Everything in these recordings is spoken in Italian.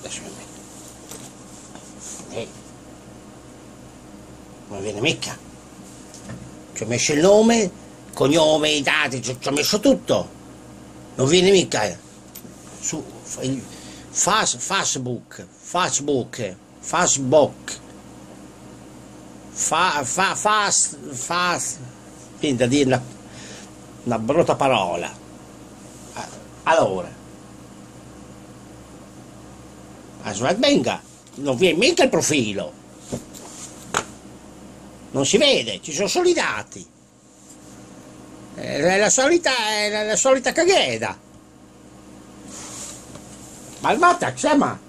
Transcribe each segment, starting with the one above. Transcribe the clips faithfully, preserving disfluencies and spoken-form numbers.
Adesso mi metto. Eh. Non viene mica. Ci ho messo il nome, cognome, i dati, ci ho messo tutto. Non viene mica. Su il fast, Facebook, Facebook, Facebook. Fa, fa, fast, fast, finta di dire una, una brutta parola. Allora, a Svalbenga non viene mica il profilo, non si vede, ci sono solo i dati, è la solita, è la, la solita cagheda. Ma il Mata, insomma,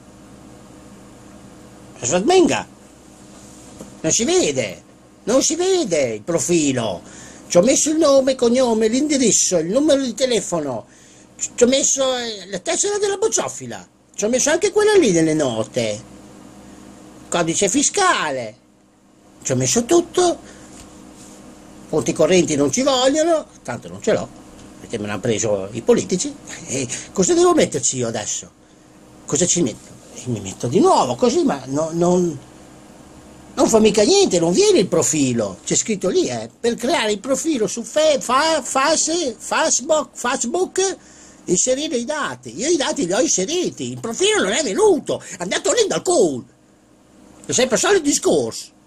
a Svalbenga non si vede, non si vede il profilo. Ci ho messo il nome, cognome, l'indirizzo, il numero di telefono, ci ho messo la tessera della bocciofila, ci ho messo anche quella lì nelle note, codice fiscale, ci ho messo tutto, conti correnti non ci vogliono, tanto non ce l'ho, perché me l'hanno preso i politici, e cosa devo metterci io adesso? Cosa ci metto? E mi metto di nuovo, così, ma no, non... Non fa mica niente, non viene il profilo, c'è scritto lì, eh, per creare il profilo su fe, fa, fase, Facebook, Facebook, inserire i dati. Io i dati li ho inseriti, il profilo non è venuto, è andato lì dal call. È sempre il solito discorso.